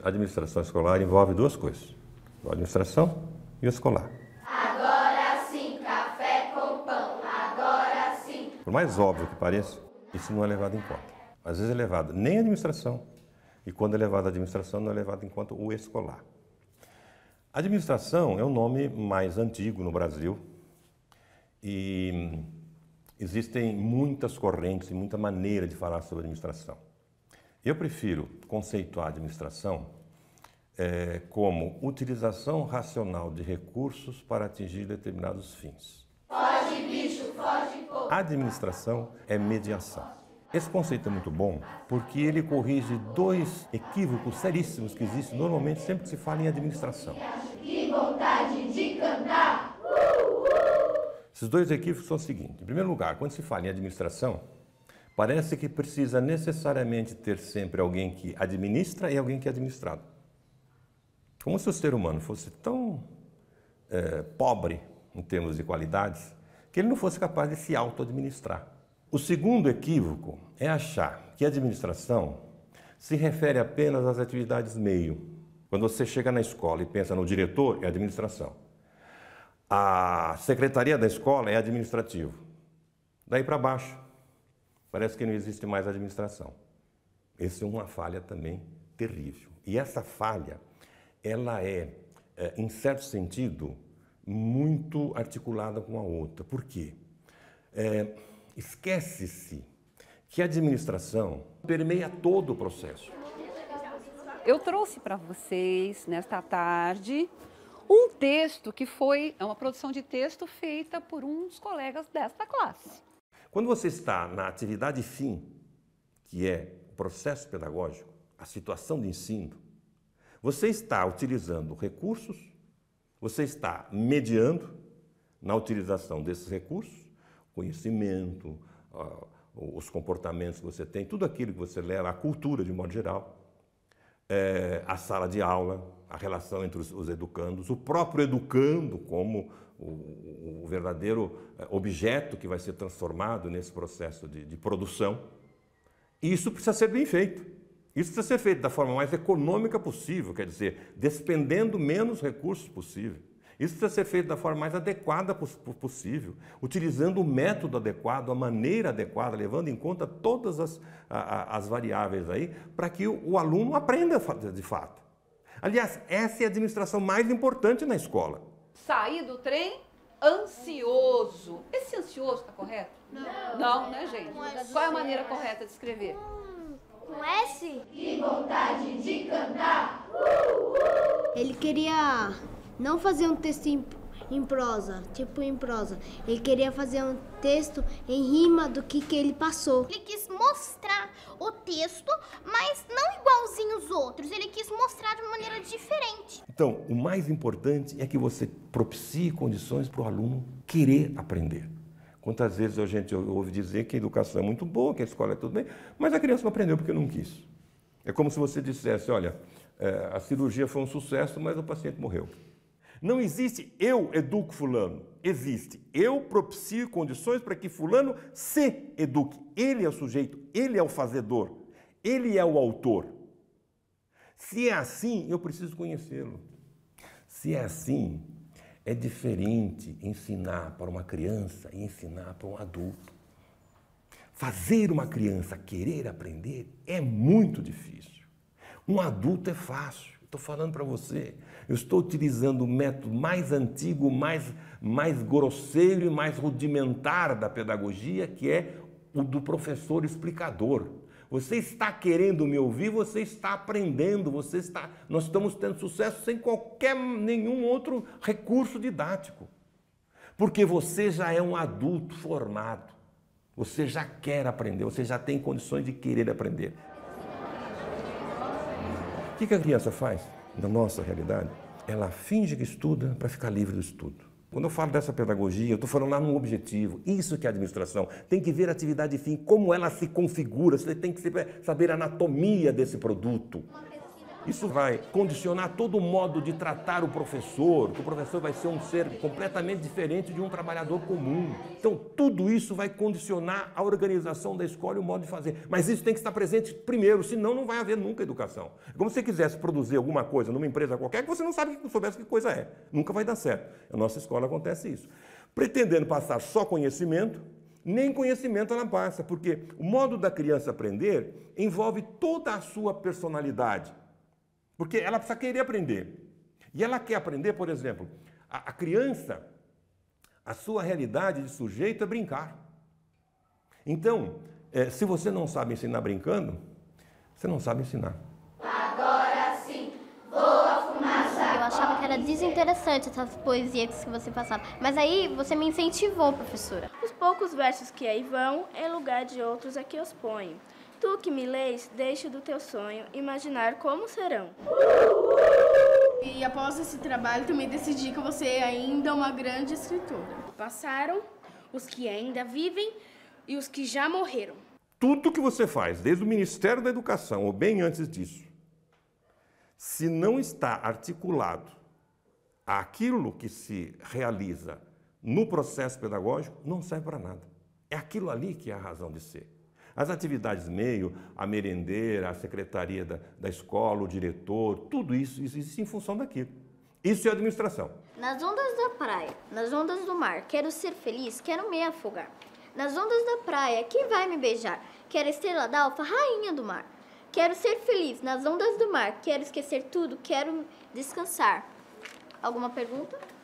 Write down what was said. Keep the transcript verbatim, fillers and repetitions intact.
A administração escolar envolve duas coisas, a administração e o escolar. Agora sim, café com pão, agora sim. Por mais óbvio que pareça, isso não é levado em conta. Às vezes é levado nem a administração, e quando é levado a administração, não é levado em conta o escolar. A administração é o nome mais antigo no Brasil e existem muitas correntes e muita maneira de falar sobre administração. Eu prefiro conceituar a administração é, como utilização racional de recursos para atingir determinados fins. Foge, bicho, foge, pô. A administração é mediação. Esse conceito é muito bom porque ele corrige dois equívocos seríssimos que existem normalmente sempre que se fala em administração. Que vontade de cantar! Esses dois equívocos são os seguintes. Em primeiro lugar, quando se fala em administração, parece que precisa necessariamente ter sempre alguém que administra e alguém que é administrado. Como se o ser humano fosse tão é, pobre em termos de qualidades, que ele não fosse capaz de se auto-administrar. O segundo equívoco é achar que a administração se refere apenas às atividades meio. Quando você chega na escola e pensa no diretor, é administração. A secretaria da escola é administrativo. Daí para baixo, parece que não existe mais administração. Essa é uma falha também terrível. E essa falha, ela é, é em certo sentido, muito articulada com a outra. Por quê? É, esquece-se que a administração permeia todo o processo. Eu trouxe para vocês, nesta tarde, um texto que foi é uma produção de texto feita por uns colegas desta classe. Quando você está na atividade fim, que é o processo pedagógico, a situação de ensino, você está utilizando recursos, você está mediando na utilização desses recursos, conhecimento, os comportamentos que você tem, tudo aquilo que você leva, a cultura de modo geral, é, a sala de aula, a relação entre os, os educandos, o próprio educando como o, o verdadeiro objeto que vai ser transformado nesse processo de, de produção. E isso precisa ser bem feito. Isso precisa ser feito da forma mais econômica possível, quer dizer, despendendo menos recursos possível. Isso precisa ser feito da forma mais adequada possível, utilizando o método adequado, a maneira adequada, levando em conta todas as, a, as variáveis aí, para que o, o aluno aprenda de fato. Aliás, essa é a administração mais importante na escola. Sair do trem ansioso. Esse ansioso está correto? Não. Não, né, gente? Qual é a maneira correta de escrever? Com S? Que vontade de cantar! Ele queria não fazer um texto em, em prosa, tipo em prosa. Ele queria fazer um texto em rima do que, que ele passou. Ele quis mostrar o texto, mas não igualzinho os outros. Ele quis mostrar de uma maneira diferente. Então, o mais importante é que você propicie condições para o aluno querer aprender. Quantas vezes a gente ouve dizer que a educação é muito boa, que a escola é tudo bem, mas a criança não aprendeu porque não quis. É como se você dissesse, olha, é, a cirurgia foi um sucesso, mas o paciente morreu. Não existe eu educo fulano, existe eu propicio condições para que fulano se eduque. Ele é o sujeito, ele é o fazedor, ele é o autor. Se é assim, eu preciso conhecê-lo. Se é assim, é diferente ensinar para uma criança e ensinar para um adulto. Fazer uma criança querer aprender é muito difícil. Um adulto é fácil. Estou falando para você, eu estou utilizando o método mais antigo, mais, mais grosseiro e mais rudimentar da pedagogia, que é o do professor explicador. Você está querendo me ouvir, você está aprendendo, você está, nós estamos tendo sucesso sem qualquer, nenhum outro recurso didático. Porque você já é um adulto formado, você já quer aprender, você já tem condições de querer aprender. O que a criança faz, na nossa realidade? Ela finge que estuda para ficar livre do estudo. Quando eu falo dessa pedagogia, eu estou falando lá no objetivo. Isso que é a administração. Tem que ver a atividade fim, como ela se configura. Você tem que saber a anatomia desse produto. Isso vai condicionar todo o modo de tratar o professor, que o professor vai ser um ser completamente diferente de um trabalhador comum. Então, tudo isso vai condicionar a organização da escola e o modo de fazer. Mas isso tem que estar presente primeiro, senão não vai haver nunca educação. É como se você quisesse produzir alguma coisa numa empresa qualquer que você não sabe, que soubesse que coisa é. Nunca vai dar certo. Na nossa escola acontece isso. Pretendendo passar só conhecimento, nem conhecimento ela passa, porque o modo da criança aprender envolve toda a sua personalidade. Porque ela precisa querer aprender. E ela quer aprender, por exemplo, a, a criança, a sua realidade de sujeito é brincar. Então, é, se você não sabe ensinar brincando, você não sabe ensinar. Agora sim, voa fumaça. Eu achava que era desinteressante essas poesias que você passava. Mas aí você me incentivou, professora. Os poucos versos que aí vão, em lugar de outros aqui os ponho. Tu que me lês, deixa do teu sonho imaginar como serão. E após esse trabalho também decidi que você ainda é uma grande escritora. Passaram os que ainda vivem e os que já morreram. Tudo que você faz, desde o Ministério da Educação, ou bem antes disso, se não está articulado àquilo que se realiza no processo pedagógico, não serve para nada. É aquilo ali que é a razão de ser. As atividades meio, a merendeira, a secretaria da, da escola, o diretor, tudo isso existe em função daquilo. Isso é administração. Nas ondas da praia, nas ondas do mar, quero ser feliz, quero me afogar. Nas ondas da praia, quem vai me beijar? Quero estrela d'alva, rainha do mar. Quero ser feliz, nas ondas do mar, quero esquecer tudo, quero descansar. Alguma pergunta?